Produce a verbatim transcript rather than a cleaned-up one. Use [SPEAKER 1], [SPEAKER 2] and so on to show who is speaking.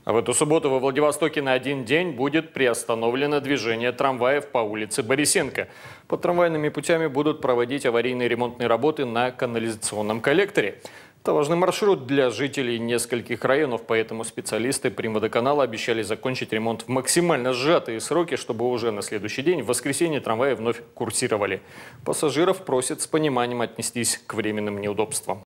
[SPEAKER 1] А в эту субботу во Владивостоке на один день будет приостановлено движение трамваев по улице Борисенко. Под трамвайными путями будут проводить аварийные ремонтные работы на канализационном коллекторе. Это важный маршрут для жителей нескольких районов, поэтому специалисты Примводоканала обещали закончить ремонт в максимально сжатые сроки, чтобы уже на следующий день, в воскресенье, трамваи вновь курсировали. Пассажиров просят с пониманием отнестись к временным неудобствам.